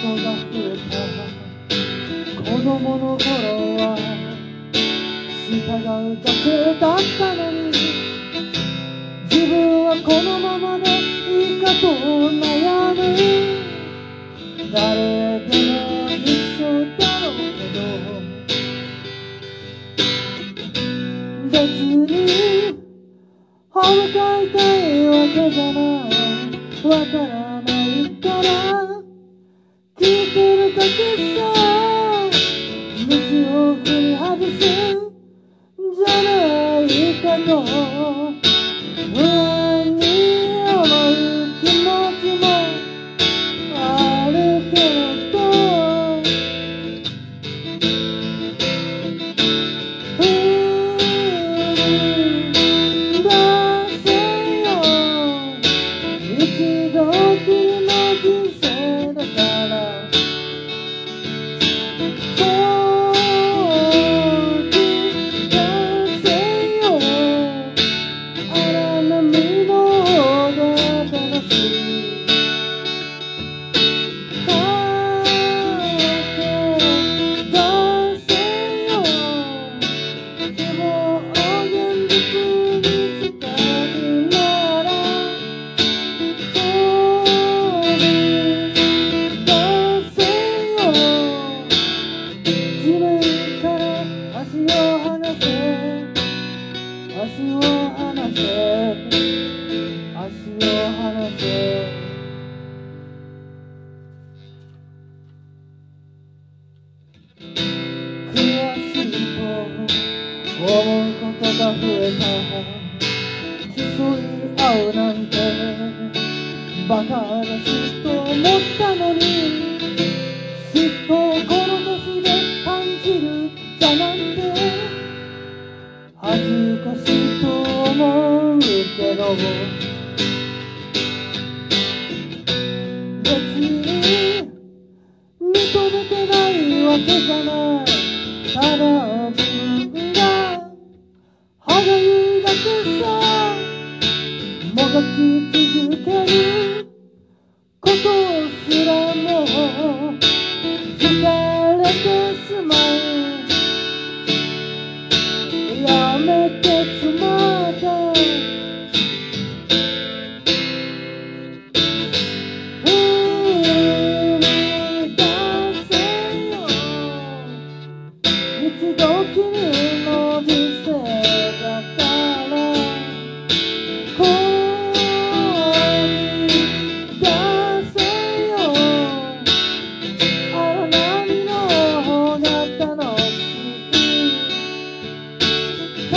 が増えた。子供の頃は従うだけだったのに、自分はこのままでいいかと悩む。誰でも一緒だろうけど、別に歯向かいたいわけじゃない。わからないから聞いてるだけさ。道を踏み外すじゃないかと不安に思う気持ちもあるけど、振り出せよ。一度きりの人生だから放り出せよ。荒波の方が楽しい。駆け出せよ。希望を現実にしたいなら放り出せよ。地面から足を離せ。足を離せ。足を離せ。悔しいと思うことが増えた。競い合うなんてバカらしいと思ったのに、嫉妬をこの年で感じるだなんて恥ずかしいと思うけども、別に認めてないわけじゃない。ただ自分が歯がゆいだけさ。もがき続けることすらも疲れてしまう。やめてしまった。振り出せよ。一度きりの人生だから放り出せよ。荒波の方が楽しい。駆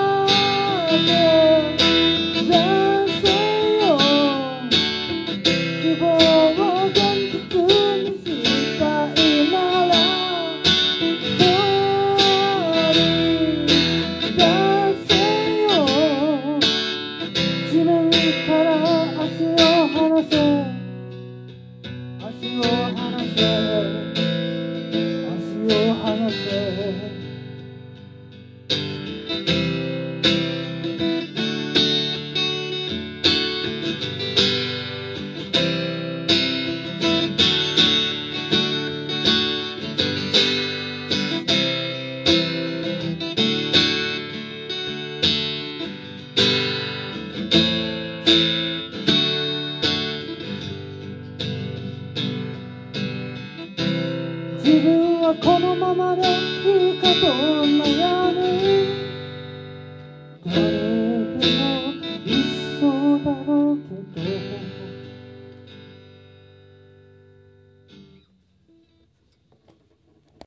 け出せよ。希望を現実にしたいなら放り出せよ。地面から足を離せ。足を離せ。